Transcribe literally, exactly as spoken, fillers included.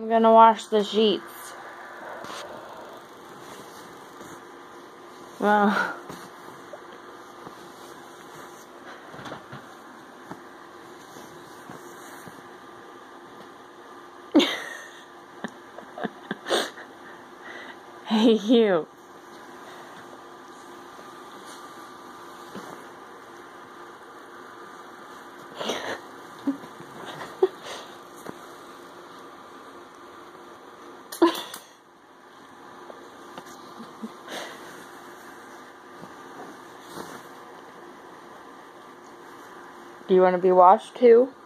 gonna wash the sheets. Well. Hey, you. Do you want to be washed too?